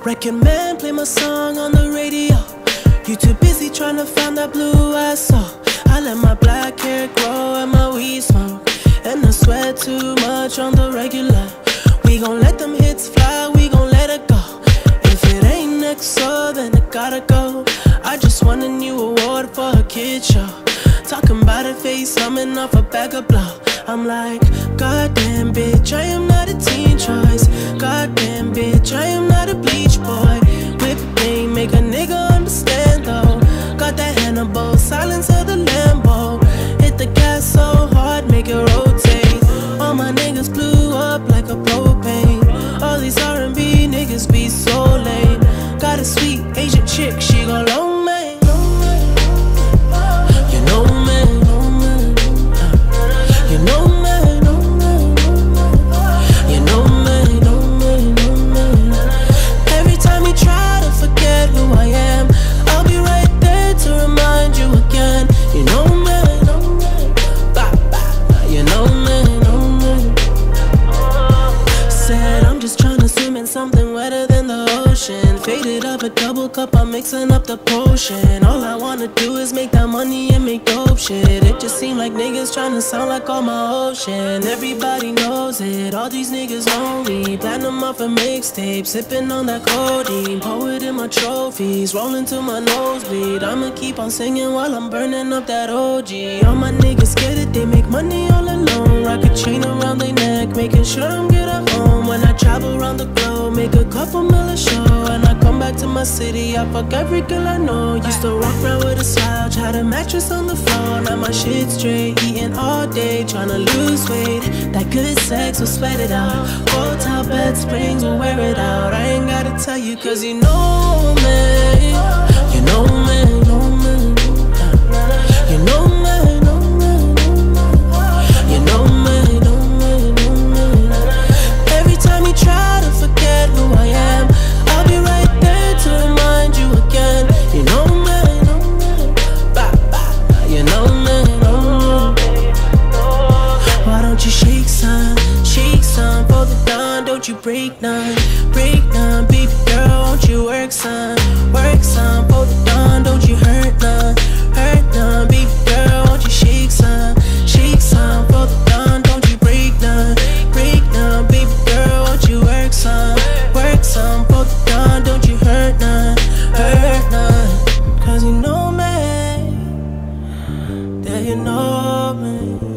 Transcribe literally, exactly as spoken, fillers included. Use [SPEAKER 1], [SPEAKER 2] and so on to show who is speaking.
[SPEAKER 1] Record man, play my song on the radio. You too busy trying to find that blue I saw. I let my black hair grow and my weed smoke, and I sweat too much on the regular. We gon' let them hits fly, we gon' let it go. If it ain't next, so then it gotta go. I just won a new award for a kid show. Talking about a face, coming off a bag of blow. I'm like, goddamn bitch, I am not a teen choice. Goddamn bitch, I am not a bleach boy. Whip thing, make a nigga understand though. Got that Hannibal, silence of the Lambo. Hit the gas so hard, make it rotate. All my niggas blew up like a propane. All these R and B niggas be so lame. Got a sweet Asian chick, she gon' loan me. You know me, you know me, you know me, know me, know me. Every time you try to forget who I am, I'll be right there to remind you again. You know me, bah, bah. You know me, know me. Said I'm just tryna swim in something wetter than the ocean. Faded up a double cup, I'm mixing up the potion. All I wanna do is make that money and make dope shit. It just seem like niggas tryna sound like all my ocean. Everybody knows it, all these niggas know me. Platinum off a mixtape, sipping on that codeine. Poet in my trophies, rolling to my nosebleed. I'ma keep on singing while I'm burning up that O G. All my niggas get it, they make money all alone. Rock a chain around their neck, making sure I'm good at home. When I travel around the globe, make a couple mil a show. And I come back to my city, I fuck every girl I know. Used to walk around with a slouch, had a mattress on the floor. Now my shit straight, eating all day, tryna lose weight. That good sex will sweat it out. Hotel bed springs will wear it out. I ain't gotta tell you cause you know me. You know me, know me. You know me, know me. You know me, know me, know me. Every time you try to forget who I am, I'll be right there to remind you again. You know me, know me. Bah, bah. You know me, know me. Why don't you shake some, shake some for the dawn? Don't you break none, break none. Baby girl, won't you work some, work some for the dawn? Don't you hurt none, hurt none. Baby girl, won't you shake some, shake some for the dawn? Don't you break none, break none. Baby girl, won't you work some, work some for the dawn? Don't you hurt none, hurt none. Cause you know me, yeah, you know me.